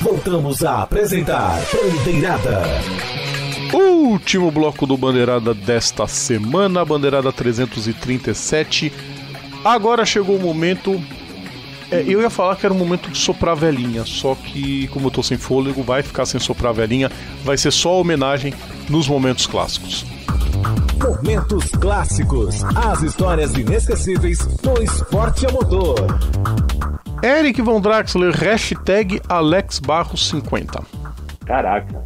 Voltamos a apresentar Bandeirada. Último bloco do Bandeirada desta semana, Bandeirada 337. Agora chegou o momento... eu ia falar que era o momento de soprar a velhinha, só que como eu tô sem fôlego, vai ficar sem soprar a velhinha. Vai ser só homenagem nos momentos clássicos. Momentos clássicos, as histórias inesquecíveis do esporte a motor. Eric Von Draxler, hashtag Alex Barros 50. Caraca.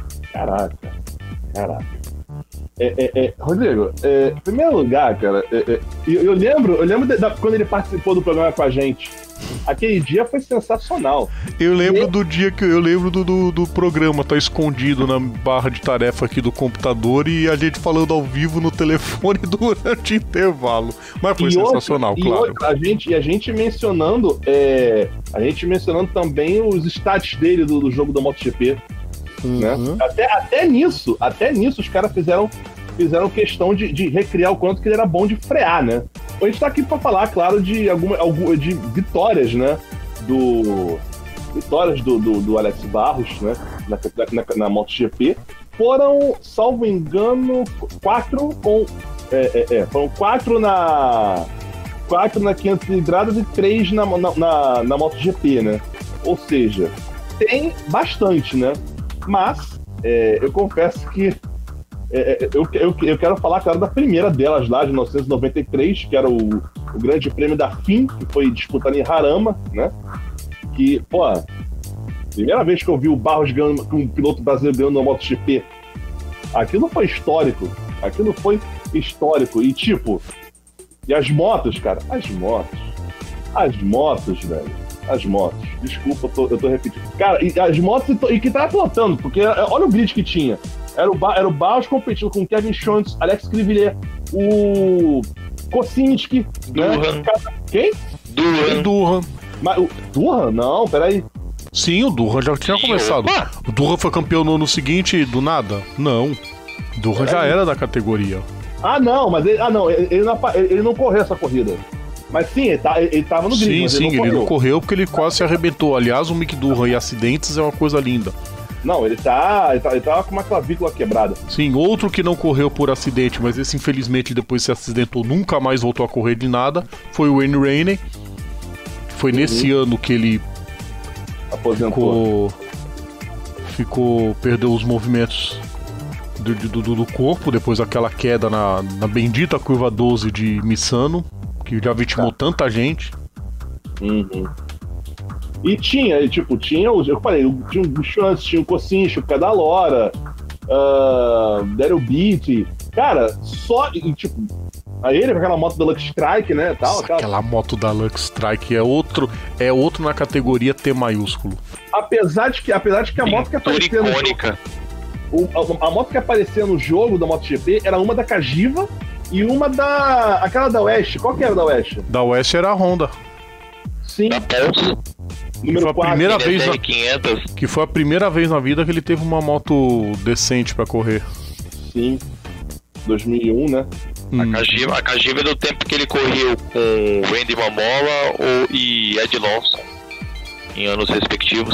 Rodrigo, em primeiro lugar, cara, eu lembro quando ele participou do programa com a gente. Aquele dia foi sensacional. Eu lembro do dia que eu lembro do programa, tá escondido na barra de tarefa aqui do computador e a gente falando ao vivo no telefone durante o intervalo. Mas foi sensacional, claro. A gente mencionando também os stats dele do jogo da MotoGP. Né? Até nisso os caras fizeram questão de recriar o quanto que ele era bom de frear, né? A gente tá aqui pra falar, claro, de vitórias, né? Vitórias do Alex Barros, né? Na MotoGP. Foram, salvo engano, 4 com... foram 4 na 500 cilindradas e 3 na MotoGP, né? Ou seja, tem bastante, né? Mas, eu confesso que eu quero falar, claro, da primeira delas lá, de 1993, que era o Grande Prêmio da FIM, que foi disputado em Jarama, né? Que, primeira vez que eu vi o Barros ganhando, com um piloto brasileiro ganhando na MotoGP. Aquilo foi histórico. E as motos, cara, as motos, velho. As motos. Desculpa, eu tô repetindo. Cara, e as motos e que tava pilotando, porque olha o grid que tinha. Era o Barros competindo com o Kevin Schontz, Alex Crivellet, o Kosinski, né? Quem? Durham. Mas o Durham? Não, peraí. Sim, o Durham já tinha começado. O Durham foi campeão no ano seguinte do nada? Não. O Durham já era da categoria. Mas ele não correu essa corrida. Mas sim, ele tava no grid. Ele não correu porque ele quase se arrebentou. Aliás, o Mick Durham e acidentes é uma coisa linda. Não, ele tava com uma clavícula quebrada. Sim, outro que não correu por acidente, mas esse infelizmente depois se acidentou, nunca mais voltou a correr de nada, foi o Wayne Rainey. Foi nesse ano que ele aposentou. Perdeu os movimentos do corpo, depois daquela queda na bendita curva 12 de Misano, que já vitimou tanta gente. E tinha eu falei, tinha o Schontz, tinha o Kosinski, o Pedalora, Daryl Beatty. Cara, aí ele com aquela moto da Lux Strike, né? Aquela moto da Lux Strike é outro na categoria T maiúsculo. Apesar de que a moto que aparecia no jogo, a moto que aparecia no jogo da MotoGP era uma da Cagiva e uma aquela da West. Qual que era da West? Da West era a Honda. Sim. Da Pulse. Número 4. Que foi a primeira vez na vida que ele teve uma moto decente pra correr. Sim. 2001, né? A Cagiva é do tempo que ele correu com Randy Mamola e Ed Lawson em anos respectivos.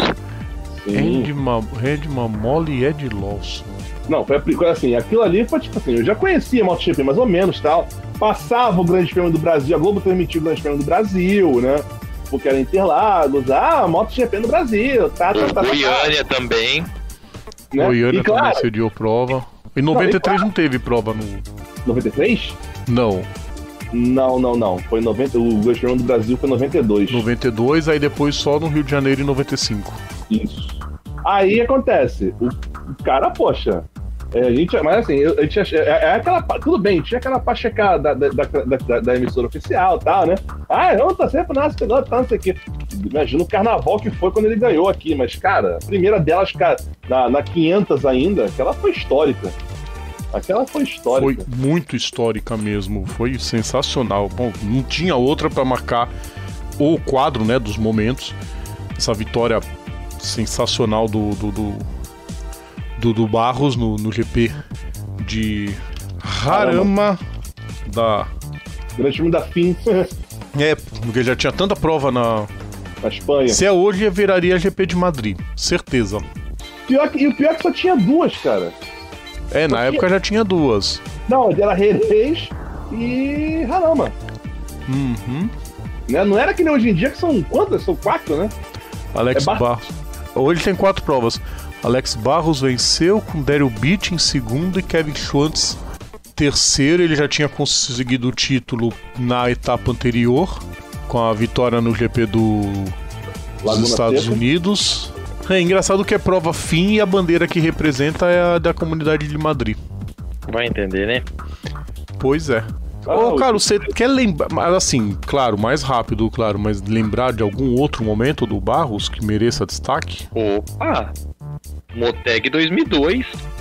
Randy Mamola e Ed Lawson. Não, foi assim, aquilo ali foi tipo assim, eu já conhecia a MotoGP mais ou menos, tal. Passava o Grande Prêmio do Brasil, a Globo transmitiu o Grande Prêmio do Brasil, né? Porque era Interlagos, MotoGP no Brasil, Goiânia também. Né? Goiânia também cediu prova. Em 93 não teve prova no... 93? Não. Não. Foi 90, o Grande Prêmio do Brasil foi 92. 92, aí depois só no Rio de Janeiro em 95. Isso. Aí acontece, o cara, poxa, mas assim, aquela, tudo bem, tinha aquela pra checar da emissora oficial e tal, né? Eu tô sempre nosso piloto, não sei o quê. Imagina o carnaval que foi quando ele ganhou aqui, mas, cara, a primeira delas, cara, na 500 ainda, aquela foi histórica. Foi muito histórica mesmo, foi sensacional. Bom, não tinha outra pra marcar o quadro, né, dos momentos. Essa vitória sensacional do Barros no GP de Jarama da... Grande time da FIM. Porque já tinha tanta prova na Na Espanha. Se é hoje, viraria GP de Madrid. Certeza. E o pior é que só tinha 2, cara. Na época já tinha 2. Não, era Jerez e Jarama. Uhum. Né? Não era que nem hoje em dia, que são quantas? São 4, né? Alex Barros. Hoje tem 4 provas. Alex Barros venceu com Daryl Beach em segundo e Kevin Schwantz terceiro. Ele já tinha conseguido o título na etapa anterior, com a vitória no GP dos Estados Unidos. É engraçado que é prova fim e a bandeira que representa é a da Comunidade de Madrid. Vai entender, né? Pois é. Cara, você quer lembrar, mas assim, claro, mais rápido, claro, mas lembrar de algum outro momento do Barros que mereça destaque? Opa! Moteg 2002.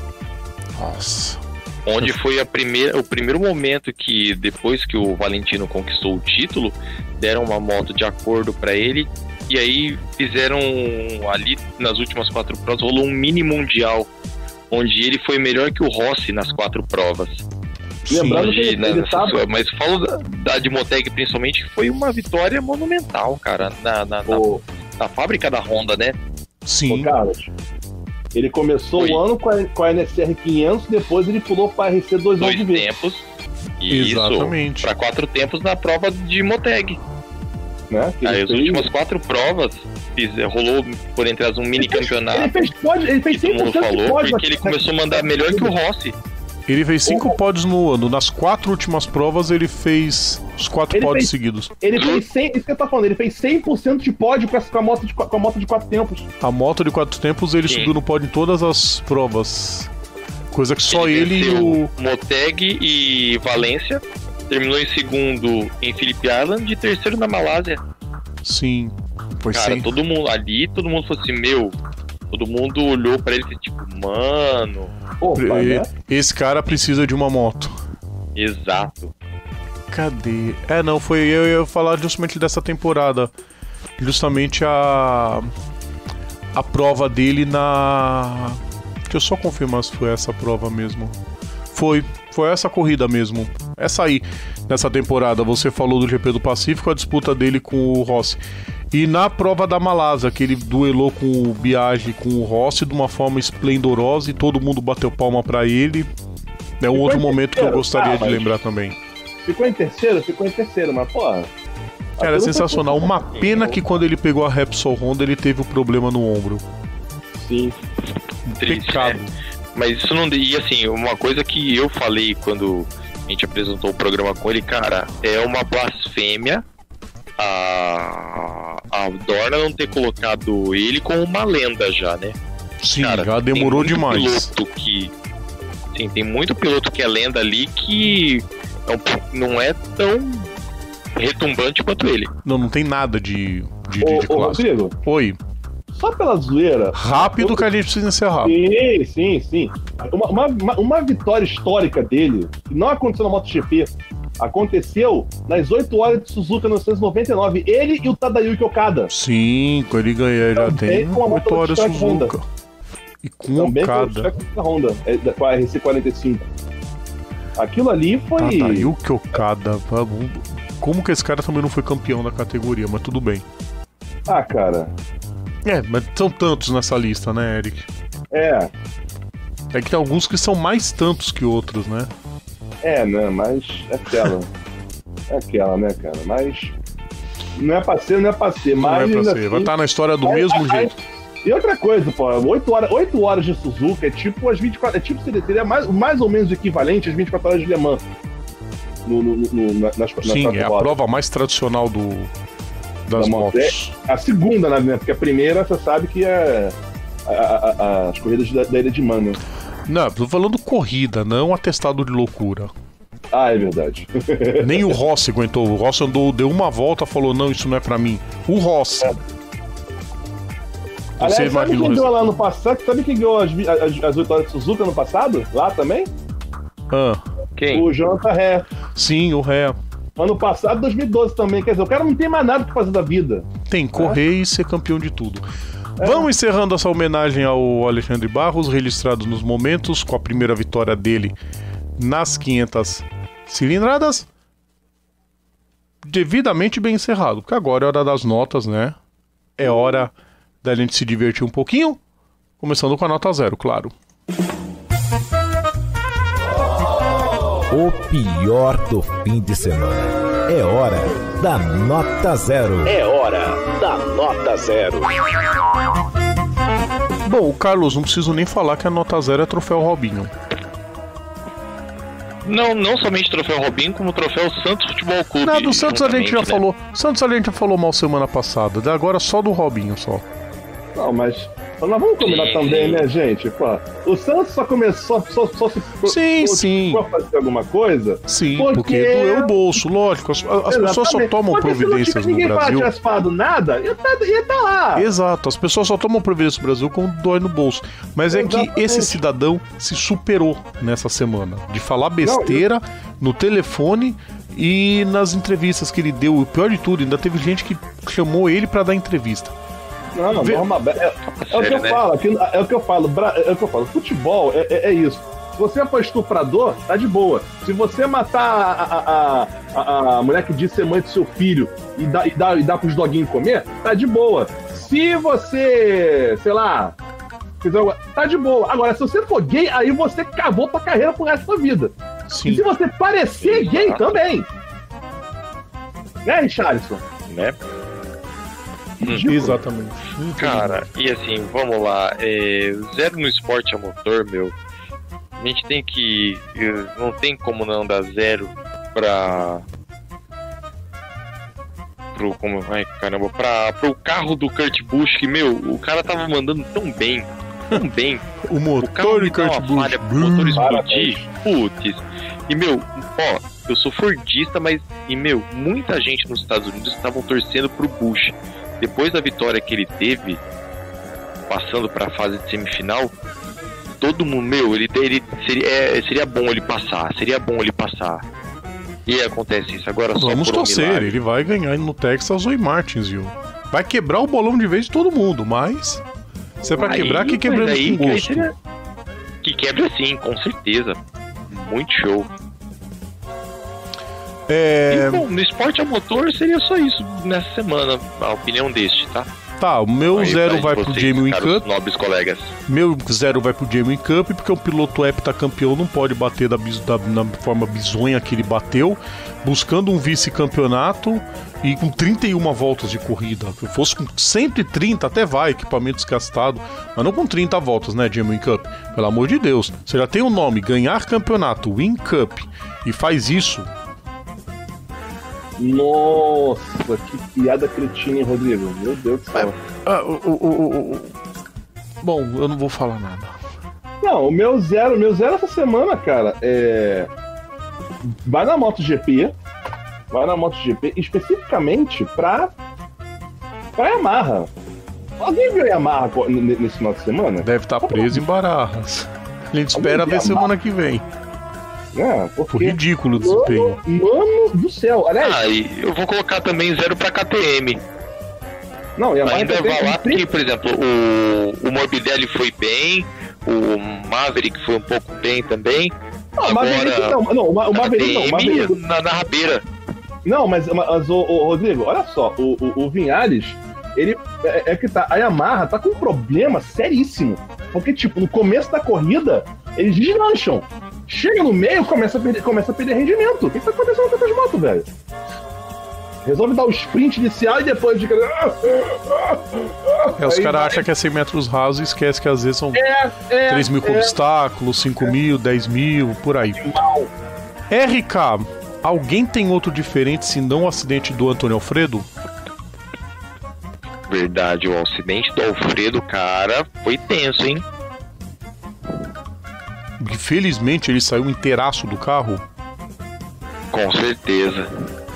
Nossa. Onde foi o primeiro momento que, depois que o Valentino conquistou o título, deram uma moto de acordo pra ele. E aí fizeram ali, nas últimas 4 provas, rolou um mini mundial, onde ele foi melhor que o Rossi nas 4 provas. Lembrando que ele tava... Mas falo da de Moteg principalmente, que foi uma vitória monumental, cara, na fábrica da Honda, né? Sim. Carlos, ele começou o ano com a NSR 500, depois ele pulou para a RC 2 tempos. Exatamente. Para 4 tempos na prova de Moteg. Né? Aí as últimas 4 provas rolou por entre as um mini campeonato. Ele fez 100% todo mundo falou, pódio, porque ele começou a mandar melhor que o Rossi. Ele fez 5 pódios no ano. Nas 4 últimas provas ele fez os 4 pódios seguidos. Ele fez 100%, isso que eu tô falando, ele fez 100% de pódio com a moto de 4 tempos. A moto de 4 tempos ele subiu no pódio em todas as provas. Coisa que só ele e o Moteg e Valência. Terminou em segundo em Phillip Island e terceiro na Malásia. Sim. Pois cara, sim. todo mundo falou assim, todo mundo olhou pra ele e tipo, mano... Opa, né? Esse cara precisa de uma moto. Exato. Cadê? Não, eu ia falar justamente dessa temporada. Justamente a prova dele na... Deixa eu só confirmar se foi essa prova mesmo. Foi essa corrida mesmo. Essa aí, nessa temporada. Você falou do GP do Pacífico, a disputa dele com o Rossi. E na prova da Malásia, que ele duelou com o Biaggi, com o Rossi de uma forma esplendorosa e todo mundo bateu palma pra ele. É um outro momento que eu gostaria de lembrar também. Ficou em terceiro, mas porra. Cara, é sensacional. Uma pena que quando ele pegou a Repsol Honda, ele teve o problema no ombro. Sim. Triste, pecado. Né? Mas isso não... E assim, uma coisa que eu falei quando a gente apresentou o programa com ele, cara, é uma blasfêmia a Dorna não ter colocado ele como uma lenda já, né? Sim, cara, já demorou demais. Tem muito piloto que é lenda ali que não é tão retumbante quanto ele. Não tem nada de clássico. Rodrigo, Oi. Só pela zoeira. Rápido que a gente precisa encerrar. Sim. Uma vitória histórica dele, que não aconteceu na MotoGP, aconteceu nas 8 horas de Suzuka 1999. Ele e o Tadayuki Okada. Sim, quando ele ganhar, já tem 8 horas de Suzuka. Honda. E com Okada. Com a Honda, com a RC45. Aquilo ali foi... Tadayuki Okada. Como que esse cara também não foi campeão da categoria, mas tudo bem. Ah, cara... Mas são tantos nessa lista, né, Eric? É que tem alguns que são mais tantos que outros, né? Né, mas é aquela, né, cara? Mas não é pra ser, mas... Não é pra ser, assim, vai estar na história do mesmo jeito. E outra coisa, pô, 8 horas de Suzuka é tipo as 24... seria mais ou menos equivalente às 24 horas de Le Mans. Sim, é a prova mais tradicional das motos. A segunda, né? Porque a primeira, você sabe que é as corridas da Ilha de Man, né? Não, tô falando corrida, não atestado de loucura. Ah, é verdade. Nem o Rossi aguentou. O Rossi deu uma volta e falou, não, isso não é pra mim. O Rossi. Aliás, sabe quem ganhou lá no passado? Sabe quem ganhou as 8 horas de Suzuka no passado? Lá também? Quem? O Jonathan Ré. Sim, o Ré. Ano passado, 2012 também. Quer dizer, o cara não tem mais nada pra fazer da vida. Tem, correr e ser campeão de tudo. Vamos encerrando essa homenagem ao Alexandre Barros, registrado nos momentos, com a primeira vitória dele nas 500 cilindradas. Devidamente bem encerrado, porque agora é hora das notas, né? é hora da gente se divertir um pouquinho, começando com a nota 0, claro. O pior do fim de semana. É hora da nota 0. É hora da nota 0. Bom, Carlos, não preciso nem falar que a nota 0 é troféu Robinho. Não somente troféu Robinho, como troféu Santos Futebol Clube. Não, do Santos a gente já né? falou. Santos a gente já falou mal semana passada. Agora só do Robinho, só. Não, mas nós vamos combinar também, né, gente? Pô, o Santos só começou só se sim. for fazer alguma coisa. Sim, porque doeu o bolso, lógico. As pessoas só tomam providências no Brasil. Se ninguém tivesse falado nada, ia tá lá. Exato, as pessoas só tomam providência no Brasil quando dói no bolso. Mas é Exatamente. que esse cidadão se superou nessa semana. De falar besteira no telefone e nas entrevistas que ele deu. O pior de tudo, ainda teve gente que chamou ele pra dar entrevista. Não, normal. É o que eu falo. É o que eu falo. Futebol é isso. Se você for estuprador, tá de boa. Se você matar a mulher que diz ser mãe do seu filho e dá pros doguinhos comer, tá de boa. Se você, sei lá, tá de boa. Agora, se você for gay, aí você acabou tua carreira pro resto da vida. Sim. E se você parecer gay também. Né, Richarlison? Né? Exatamente. Cara, e assim, vamos lá. 0 no esporte a motor, meu. A gente tem que. Não tem como não dar 0 pro carro do Kurt Busch, que, meu, o cara tava mandando tão bem. O motor carro de Kurt Busch. O motor explodir. Putz. E, meu, eu sou fordista, mas, muita gente nos Estados Unidos estavam torcendo pro Busch. Depois da vitória que ele teve, passando para a fase de semifinal, todo mundo, seria bom ele passar. E acontece isso agora. Vamos torcer, ele vai ganhar no Texas ou em Martins, viu? Vai quebrar o bolão de vez de todo mundo, mas se é pra quebrar, que quebrando com gosto. Que quebra sim, com certeza. Muito show. E, bom, no esporte a motor seria só isso nessa semana, a opinião deste, tá? Tá, o meu 0 vai pro Jamie Cup. Nobres colegas. Meu 0 vai pro Jamie Cup, porque o piloto heptacampeão não pode bater na forma bizonha que ele bateu, buscando um vice-campeonato e com 31 voltas de corrida. Se fosse com 130, até vai, equipamento desgastado, mas não com 30 voltas, né, Jamie Cup? Pelo amor de Deus. Você já tem o nome, ganhar campeonato, Win Cup, e faz isso. Nossa, que piada cretina, hein, Rodrigo? Meu Deus do céu. Bom, eu não vou falar nada. Não, o meu zero essa semana, cara, vai na MotoGP, especificamente pra Yamaha. Alguém viu a Yamaha nesse final de semana? Deve estar preso em Barajas. A gente espera ver semana que vem. Foi ridículo o desempenho. Mano do céu. Aliás, e eu vou colocar também 0 pra KTM. Não, e a ainda vai lá porque, por exemplo, o Morbidelli foi bem, o Maverick foi um pouco bem também. Não, o Maverick na rabeira. Não, mas o Rodrigo, olha só, o Vinhares, ele que tá, a Yamaha tá com um problema seríssimo. Porque, tipo, no começo da corrida, eles deslancham. Chega no meio, começa a perder rendimento. O que tá acontecendo com essas motos, velho? Resolve dar o sprint inicial e depois fica... Os caras acham que é 100 metros rasos e esquece que às vezes são 3 mil com obstáculos, 5 mil, 10 mil, por aí. RK, alguém tem outro diferente se não o acidente do Antônio Alfredo? Verdade, o acidente do Alfredo, cara, foi tenso, hein? Felizmente ele saiu inteiraço do carro. Com certeza.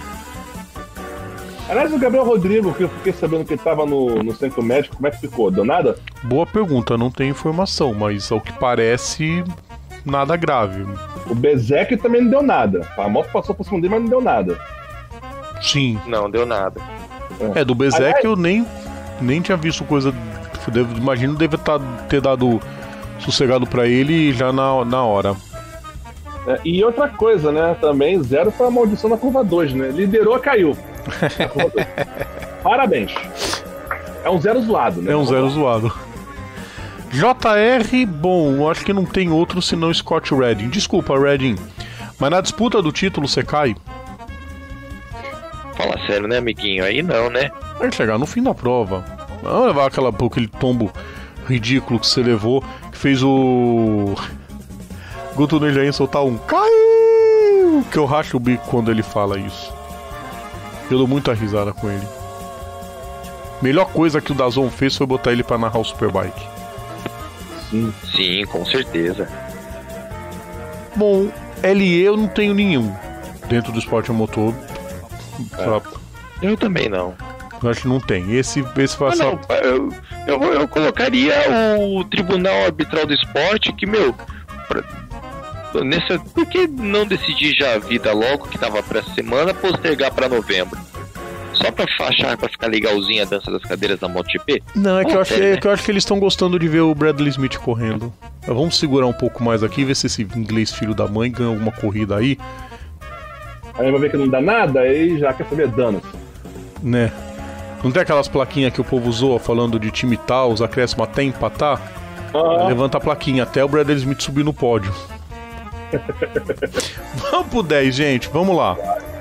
Aliás, o Gabriel Rodrigo, que eu fiquei sabendo que ele tava no centro médico, como é que ficou? Deu nada? Boa pergunta, não tenho informação, mas ao que parece, nada grave. O Bezek também não deu nada. A moto passou por cima dele, mas não deu nada. Sim. Não deu nada. Do Bezek eu nem tinha visto coisa. Imagino deve ter dado sossegado pra ele já na hora. E outra coisa, né? Também 0 pra maldição na curva 2, né? Liderou, caiu. Parabéns. É um zero zoado, né? É um zero zoado. JR, bom, eu acho que não tem outro senão Scott Redding. Desculpa, Redding, mas na disputa do título você cai? Fala sério, né, amiguinho? Aí não, né? Vai chegar no fim da prova. Não levar aquele tombo ridículo que você levou, que fez o Guto Nejain soltar um caiu, que eu racho o bico quando ele fala isso. Eu dou muita risada com ele. Melhor coisa que o DAZN fez foi botar ele pra narrar o Superbike. Sim, com certeza. Bom, LE eu não tenho nenhum dentro do esporte a motor. Eu também não. Eu acho que não tem. Esse vai ser. Eu colocaria o Tribunal Arbitral do Esporte, que, por que não decidir já a vida logo, que tava pra semana, postergar pra novembro? Só pra ficar legalzinha a dança das cadeiras da MotoGP? Não, é que eu acho que eles estão gostando de ver o Bradley Smith correndo. Vamos segurar um pouco mais aqui, ver se esse inglês filho da mãe ganha alguma corrida aí. Aí vai ver que não dá nada, aí já quer saber dano. Né? Não tem aquelas plaquinhas que o povo usou falando de time tal, os acréscimos até empatar? Levanta a plaquinha até o Bradley Smith subir no pódio. Vamos pro 10, gente, vamos lá.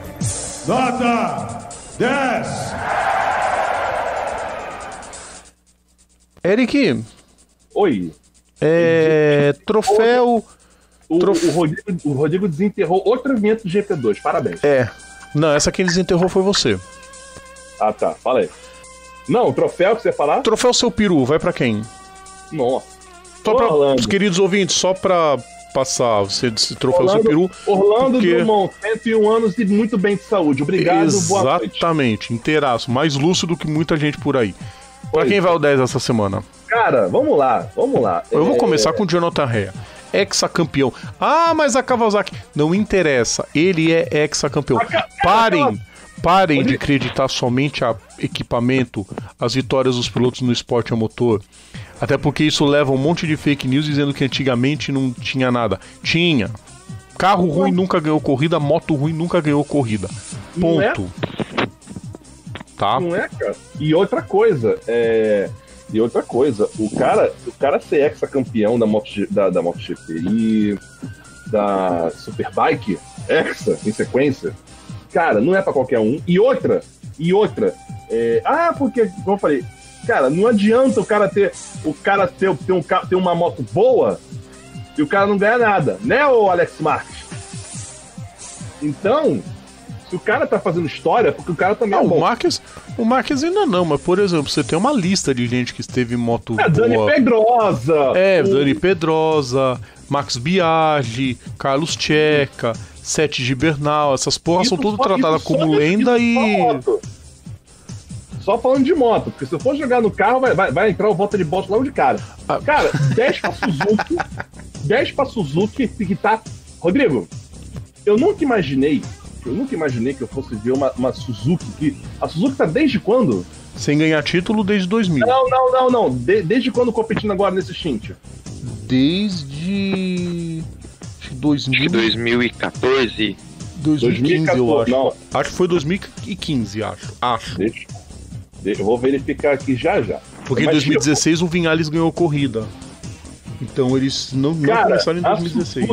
Nota 10. Eric. Oi. Troféu. O Rodrigo desenterrou outro evento do GP2, parabéns. Não, essa quem desenterrou foi você. Ah, tá, fala aí. Não, o troféu que você ia falar? Troféu Seu Peru, vai pra quem? Nossa. Só pra os queridos ouvintes, só pra passar esse troféu Seu Peru. Orlando Drummond, 101 anos e muito bem de saúde. Obrigado, boa noite. Exatamente, inteiraço, mais lúcido que muita gente por aí. Pra quem vai o 10 essa semana? Cara, vamos lá. Eu vou começar com o Jonathan Rea. Ex-campeão. Ah, mas a Kawasaki. Não interessa, ele é ex-campeão. Parem de acreditar somente a equipamento, as vitórias dos pilotos no esporte a motor. Até porque isso leva um monte de fake news dizendo que antigamente não tinha nada. Tinha. Carro ruim nunca ganhou corrida, moto ruim nunca ganhou corrida. Ponto. Tá? Não é, cara? E outra coisa, o cara ser ex-campeão da MotoGP e da Superbike, em sequência, cara, não é pra qualquer um. E outra, porque, como eu falei, cara, não adianta o cara ter uma moto boa e o cara não ganha nada, né, ô Alex Marques? Então, se o cara tá fazendo história, porque o cara também é bom. O Marques ainda não, mas, por exemplo, você tem uma lista de gente que esteve em moto boa. Dani Pedrosa. Dani Pedrosa, Max Biaggi, Carlos Checa, Sete Gibernal, essas porras são tudo tratadas como lenda e... Só falando de moto, porque se eu for jogar no carro, vai entrar o volta de bosta logo de cara. Cara, 10 pra Suzuki que tá... Rodrigo, eu nunca imaginei que eu fosse ver uma Suzuki. A Suzuki tá desde quando? Sem ganhar título desde 2000. Não. Desde quando competindo agora nesse stint? Desde... 2014. 2015, eu acho. Não. Acho que foi 2015, acho. Eu vou verificar aqui já. Porque em 2016 o Vinhales ganhou corrida. Então eles não começaram em 2016.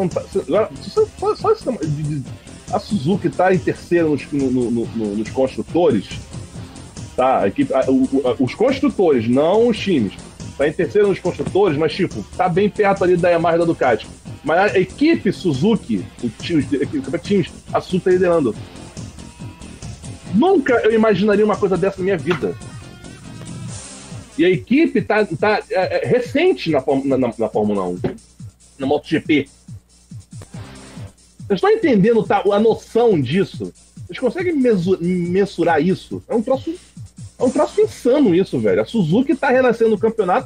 A Suzuki tá em terceiro nos construtores. Tá? Os construtores, não os times. Tá em terceiro nos construtores, mas tipo, tá bem perto ali da Yamaha e da Ducati. Mas a equipe Suzuki, a Suzuki tá liderando. Nunca eu imaginaria uma coisa dessa na minha vida. E a equipe tá recente na Fórmula 1, na MotoGP. Vocês estão entendendo a noção disso? Vocês conseguem mensurar isso? É um troço insano isso, velho. A Suzuki tá renascendo no campeonato.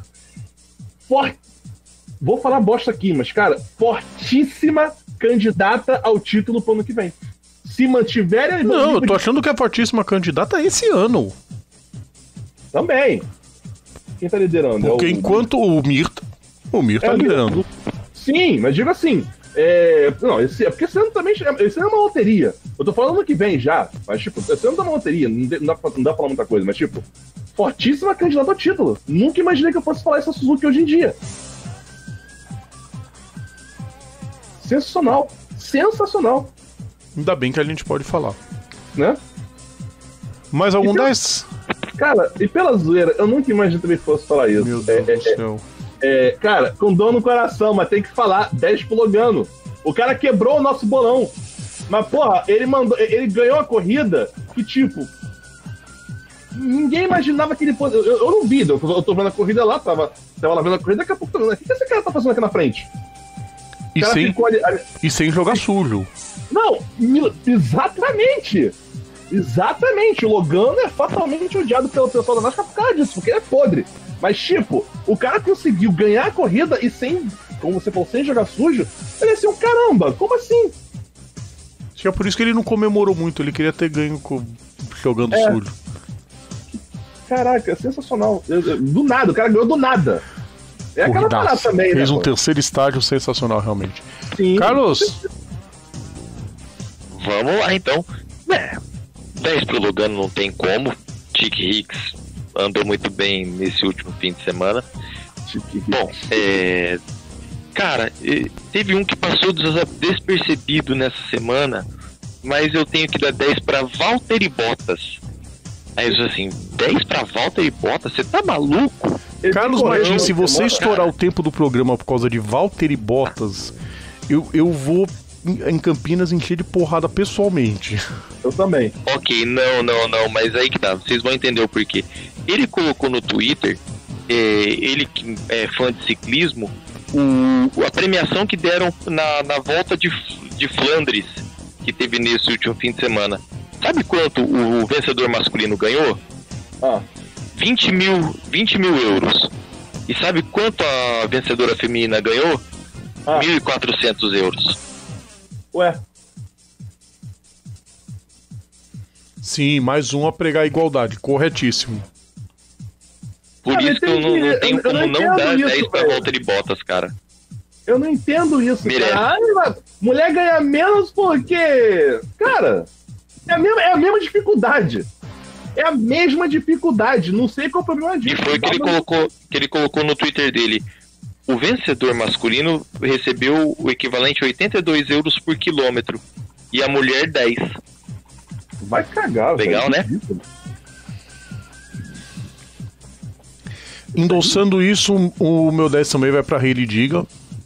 Vou falar bosta aqui, mas, cara, fortíssima candidata ao título pro ano que vem. Se mantiverem... Não, eu tô achando que é fortíssima candidata esse ano. Também. Quem tá liderando? Porque enquanto o Mir tá liderando. Sim, mas digo assim... porque esse ano também... Esse ano é uma loteria. Eu tô falando ano que vem já. Mas, tipo, esse ano é uma loteria. Não dá pra falar muita coisa. Mas, tipo... fortíssima candidata ao título. Nunca imaginei que eu fosse falar isso a Suzuki hoje em dia. Sensacional. Sensacional. Ainda bem que a gente pode falar. Né? Mais algum 10? Cara, e pela zoeira, eu nunca imaginei também que fosse falar isso. Meu Deus do céu. Cara, com dor no coração, mas tem que falar 10 pro Logano. O cara quebrou o nosso bolão. Mas, porra, ele ganhou a corrida que, tipo, ninguém imaginava que ele fosse. Eu não vi, eu tô vendo a corrida lá, tava lá vendo a corrida, daqui a pouco o que esse cara tá fazendo aqui na frente? E sem jogar sujo. Não, exatamente. Exatamente. O Logano é fatalmente odiado pelo pessoal da NASCAR por causa disso, porque ele é podre. Mas, tipo, o cara conseguiu ganhar a corrida e sem, como você falou, sem jogar sujo, ele é assim, caramba, como assim? Acho que é por isso que ele não comemorou muito, ele queria ter ganho jogando sujo. Caraca, é sensacional. Do nada, o cara ganhou do nada. É aquela parada também, fez né, um terceiro estágio sensacional, realmente. Sim. Carlos! Vamos lá, então. 10 pro Logano não tem como. Chick Hicks andou muito bem nesse último fim de semana. Bom, cara, teve um que passou despercebido nessa semana, mas eu tenho que dar 10 pra Valtteri Bottas. Aí eu disse assim, 10 pra Valtteri Bottas? Você tá maluco? Carlos Martins, se você estourar o tempo do programa por causa de Valtteri Bottas, eu vou em Campinas encher de porrada pessoalmente. Eu também. Ok, não, mas aí que tá, vocês vão entender o porquê. Ele colocou no Twitter, ele que é fã de ciclismo, a premiação que deram na volta de Flandres, que teve nesse último fim de semana. Sabe quanto o vencedor masculino ganhou? 20 mil euros. E sabe quanto a vencedora feminina ganhou? 1.400 euros. Ué? Sim, mais um a pregar a igualdade, corretíssimo. Por isso que eu não tenho como não dar 10 pra Valtteri Bottas, cara. Eu não entendo isso, Merece. cara. Mulher ganha menos porque... Cara, é a mesma dificuldade. É a mesma dificuldade. Não sei qual é o problema disso. E foi o que ele colocou no Twitter dele. O vencedor masculino recebeu o equivalente a 82 euros por quilômetro. E a mulher 10. Vai cagar, legal, velho. Né? Endossando isso, o meu 10 também vai pra Hailey Diga,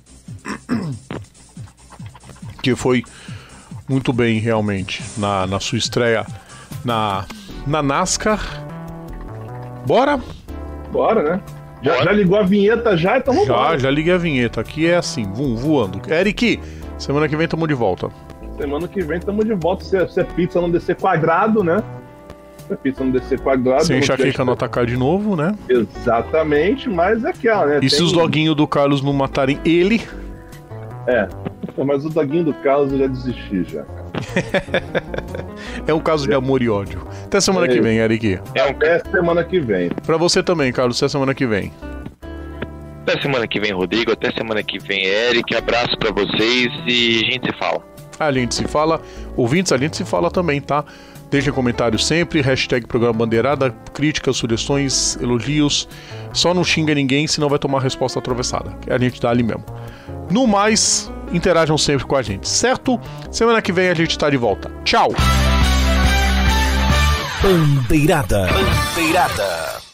que foi muito bem realmente na sua estreia na NASCAR. Bora? Bora, né? Já ligou a vinheta já, então vamos embora. Já liguei a vinheta. Aqui é assim, voando. Eric, semana que vem tamo de volta. Semana que vem tamo de volta. Se a pizza não descer quadrado, né? Se a pizza não descer quadrado... Sem enxaqueca não atacar de novo, né? Exatamente, mas é aquela, né? E se os doguinhos do Carlos não matarem ele? Mas o doguinho do Carlos eu já desisti já. É um caso de amor e ódio. Até semana que vem, Eric. Até semana que vem. Pra você também, Carlos. Até semana que vem. Até semana que vem, Rodrigo. Até semana que vem, Eric. Abraço pra vocês e a gente se fala. A gente se fala. Ouvintes, a gente se fala também, tá? Deixem comentários sempre. Hashtag Programa Bandeirada. Críticas, sugestões, elogios. Só não xinga ninguém, senão vai tomar a resposta atravessada. Que a gente dá ali mesmo. No mais, interajam sempre com a gente, certo? Semana que vem a gente tá de volta. Tchau! Bandeirada.